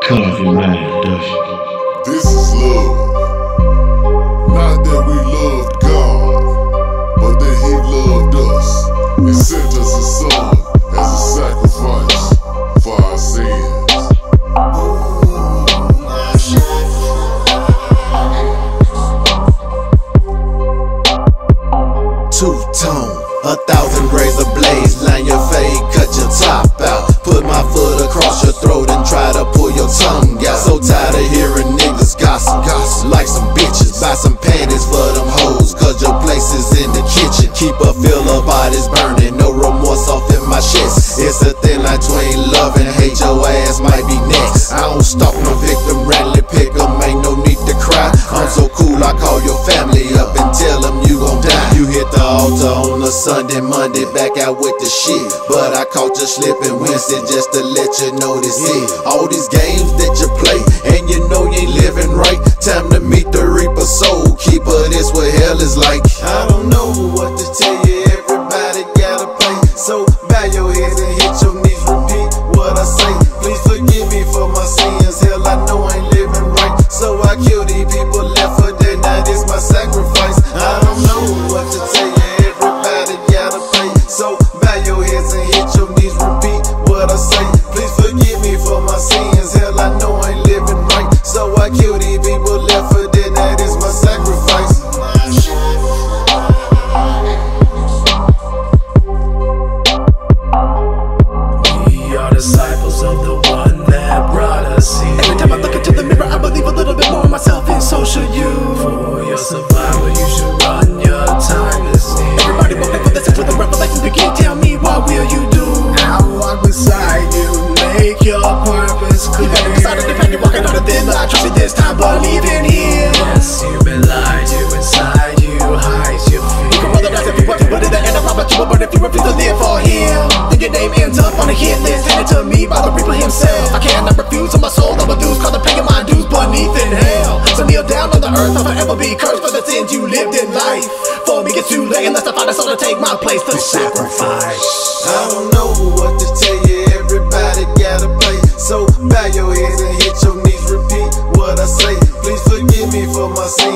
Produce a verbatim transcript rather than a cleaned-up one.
Cut off your mind, Dusty. This is love. Not that we loved God, but that He loved us and sent us His Son as a sacrifice for our sins. Two-tone, a thousand razor blades, line your fade, cut your top out. Put my foot across your throat and try to pull your tongue out. So tired of hearing niggas gossip, gossip like some bitches. Buy some panties for them hoes, cause your place is in the kitchen. Keep a feel of bodies burning, no remorse off in my chest. It's a thin line between love and hate, your ass might be next. I don't stalk no victim, randomly pick 'em, ain't no need to cry. I'm so cool, I call your family up and tell them you gon' die. You hit the altar on a Sunday, Monday, back out with the shit. But I caught you slipping Wednesday just to let you know this it. All these games that you play, and you know you ain't living right. Time to meet the Reaper, Soul Keeper, this what hell is like. I don't know what to tell you, everybody gotta play. So bow your head and hit your knees, repeat what I say. Please forgive me for my sins, hell I know I ain't living right. So I kill these people left for dead, now this my sacrifice. I don't know what to tell you, everybody gotta play. So bow your heads and hit your knees, repeat what I say. Please forgive me for my sins, hell I know I ain't living right. So I kill these people left for dead, now this my sacrifice. We are disciples of the one that brought us here. Every time I look into the mirror, I believe a little bit more in myself, and so should you. For your survival, you should run, your time is near. Everybody waiting for this until the revelation begin. Tell me, what will you do? I'll walk beside you, make your purpose clear. You better decide to defend you, walking on a thin line. Trust me this time, believe in Him. Yes, you've been lied to, inside you hides your fear. You can roll the dice if you want to, but in the end, I promise you will burn if you refuse to live for Him. Then your name ends up on a hit list, handed to me by the Reaper himself. I cannot refuse, on my soul I will dues, cause I'm paying my dues beneath in hell. So kneel down on the earth, I'll forever be cursed for the sins you lived in life. For me it's too late unless I find a soul to take my place, the sacrifice. I don't know what to tell you, everybody gotta play. So bow your head and hit your knees, repeat what I say. Please forgive me for my sins.